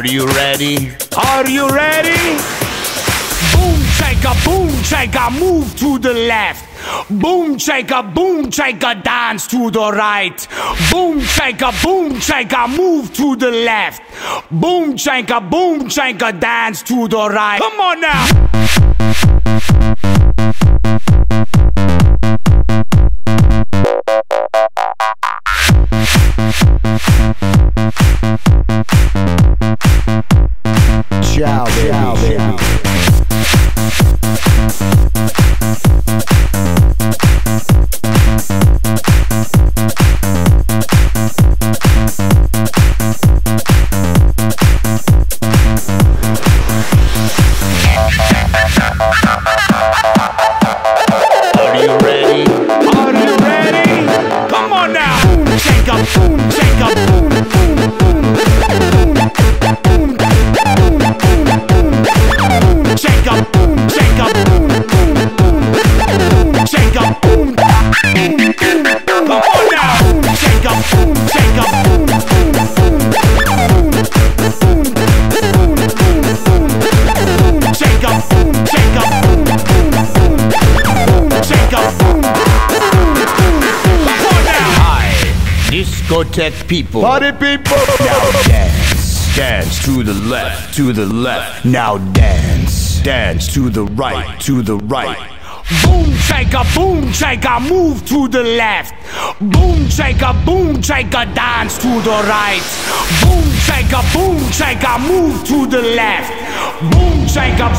you ready? Are you ready? Boom shaker, move to the left. Boom shaker, dance to the right. Boom shaker, move to the left. Boom shaker, dance to the right. Come on now. Ciao, baby. Are you ready? Are you ready? Come on now. Boom shaker, boom shaker, boom, boom, boom, boom, boom, boom, boom, shaker, boom shaker, boom, boom, boom, boom, shaker, boom, boom, boom. Come on now. Boom shaker, boom shaker, boom, boom, boom, boom, boom, boom, boom, boom, shaker, boom shaker, boom, boom, boom, boom, shaker, boom, boom, boom. Come on now. Hi, discotheque people. Party people. Now dance. Dance to the left, to the left. Now dance. Dance to the right, to the right. Boom shaker, move to the left. Boom shaker, dance to the right. Boom shaker, move to the left. Boom shaker,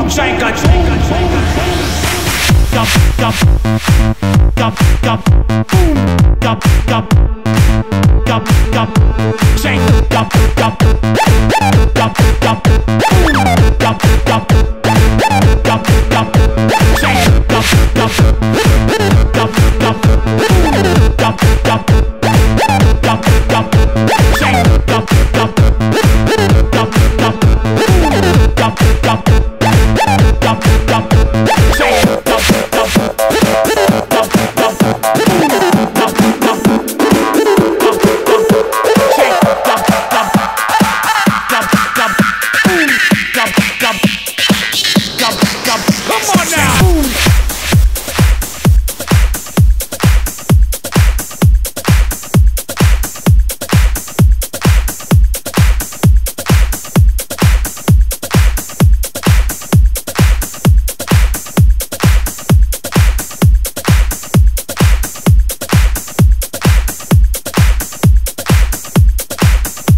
Gub, gub, gub, gub, boom, gub, gub, gub, gub, shake, gub, gub, gub, gub, boom, gub, gub, gub, gub, shake, gub, gub, gub, gub, boom, gub, gub, gub, gub, shake, gub, gub, gub, gub, boom, gub, gub, gub, gub, shake, gub, gub, gub, gub, boom, gub, gub, gub, gub, shake, gub, gub, gub, gub, boom, gub, gub, gub, gub. Come on now. Boom.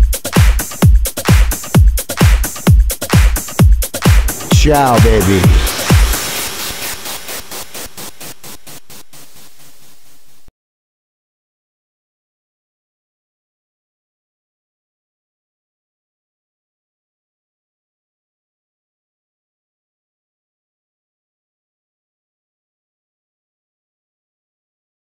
Ciao, baby.